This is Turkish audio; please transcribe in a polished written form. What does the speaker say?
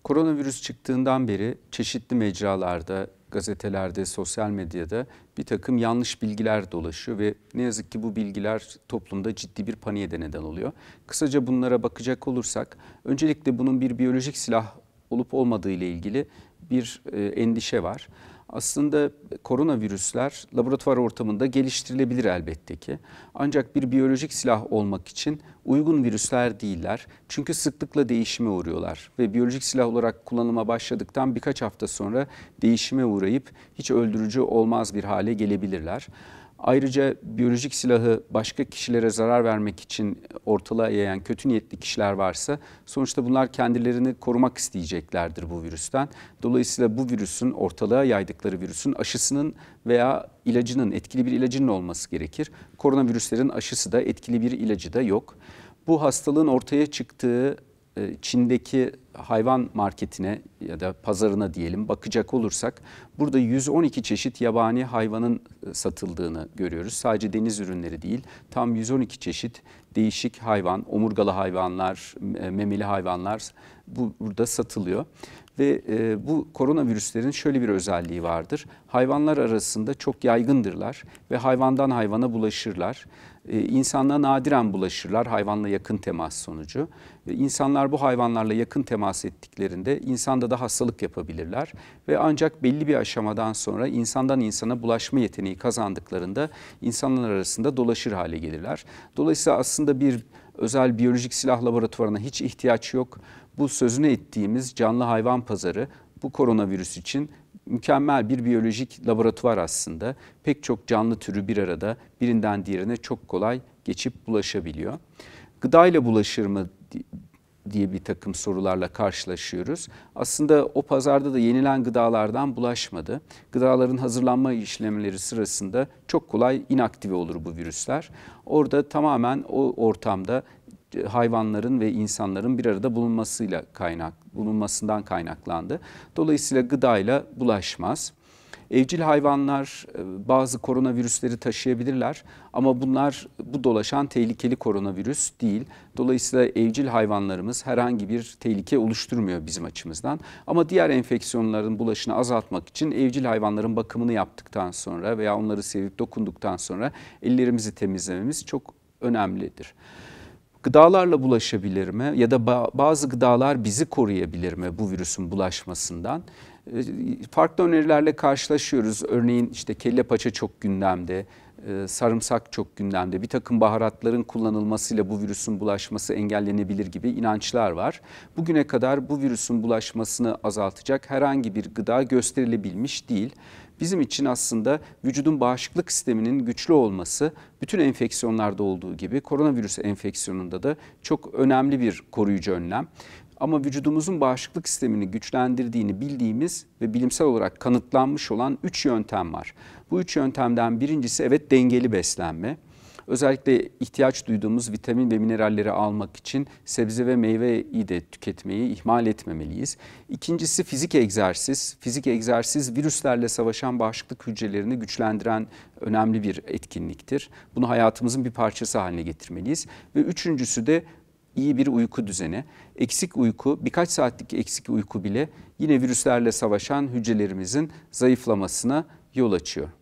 Koronavirüs çıktığından beri çeşitli mecralarda, gazetelerde, sosyal medyada bir takım yanlış bilgiler dolaşıyor ve ne yazık ki bu bilgiler toplumda ciddi bir paniğe de neden oluyor. Kısaca bunlara bakacak olursak, öncelikle bunun bir biyolojik silah olup olmadığı ile ilgili bir endişe var. Aslında koronavirüsler laboratuvar ortamında geliştirilebilir elbette ki. Ancak bir biyolojik silah olmak için uygun virüsler değiller. Çünkü sıklıkla değişime uğruyorlar ve biyolojik silah olarak kullanıma başladıktan birkaç hafta sonra değişime uğrayıp hiç öldürücü olmaz bir hale gelebilirler. Ayrıca biyolojik silahı başka kişilere zarar vermek için ortalığa yayan kötü niyetli kişiler varsa sonuçta bunlar kendilerini korumak isteyeceklerdir bu virüsten. Dolayısıyla bu virüsün, ortalığa yaydıkları virüsün aşısının veya ilacının, etkili bir ilacının olması gerekir. Koronavirüslerin aşısı da etkili bir ilacı da yok. Bu hastalığın ortaya çıktığı Çin'deki hayvan marketine ya da pazarına diyelim bakacak olursak burada 112 çeşit yabani hayvanın satıldığını görüyoruz. Sadece deniz ürünleri değil, tam 112 çeşit değişik hayvan, omurgalı hayvanlar, memeli hayvanlar burada satılıyor. Ve bu koronavirüslerin şöyle bir özelliği vardır. Hayvanlar arasında çok yaygındırlar ve hayvandan hayvana bulaşırlar. İnsanlığa nadiren bulaşırlar hayvanla yakın temas sonucu. İnsanlar bu hayvanlarla yakın temas ettiklerinde insanda da hastalık yapabilirler. Ve ancak belli bir aşamadan sonra insandan insana bulaşma yeteneği kazandıklarında insanlar arasında dolaşır hale gelirler. Dolayısıyla aslında bir özel biyolojik silah laboratuvarına hiç ihtiyaç yok. Bu sözünü ettiğimiz canlı hayvan pazarı bu koronavirüs için mükemmel bir biyolojik laboratuvar aslında. Pek çok canlı türü bir arada birinden diğerine çok kolay geçip bulaşabiliyor. Gıdayla bulaşır mı diye bir takım sorularla karşılaşıyoruz. Aslında o pazarda da yenilen gıdalardan bulaşmadı. Gıdaların hazırlanma işlemleri sırasında çok kolay inaktive olur bu virüsler. Orada tamamen o ortamda hayvanların ve insanların bir arada bulunmasından kaynaklandı. Dolayısıyla gıdayla bulaşmaz. Evcil hayvanlar bazı koronavirüsleri taşıyabilirler ama bu dolaşan tehlikeli koronavirüs değil. Dolayısıyla evcil hayvanlarımız herhangi bir tehlike oluşturmuyor bizim açımızdan. Ama diğer enfeksiyonların bulaşını azaltmak için evcil hayvanların bakımını yaptıktan sonra veya onları sevip dokunduktan sonra ellerimizi temizlememiz çok önemlidir. Gıdalarla bulaşabilir mi ya da bazı gıdalar bizi koruyabilir mi bu virüsün bulaşmasından? Farklı önerilerle karşılaşıyoruz. Örneğin işte kelle paça çok gündemde, sarımsak çok gündemde. Bir takım baharatların kullanılmasıyla bu virüsün bulaşması engellenebilir gibi inançlar var. Bugüne kadar bu virüsün bulaşmasını azaltacak herhangi bir gıda gösterilebilmiş değil. Bizim için aslında vücudun bağışıklık sisteminin güçlü olması bütün enfeksiyonlarda olduğu gibi koronavirüs enfeksiyonunda da çok önemli bir koruyucu önlem. Ama vücudumuzun bağışıklık sistemini güçlendirdiğini bildiğimiz ve bilimsel olarak kanıtlanmış olan 3 yöntem var. Bu 3 yöntemden birincisi evet dengeli beslenme. Özellikle ihtiyaç duyduğumuz vitamin ve mineralleri almak için sebze ve meyveyi de tüketmeyi ihmal etmemeliyiz. İkincisi fizik egzersiz. Fizik egzersiz virüslerle savaşan bağışıklık hücrelerini güçlendiren önemli bir etkinliktir. Bunu hayatımızın bir parçası haline getirmeliyiz. Ve üçüncüsü de iyi bir uyku düzeni. Eksik uyku, birkaç saatlik eksik uyku bile yine virüslerle savaşan hücrelerimizin zayıflamasına yol açıyor.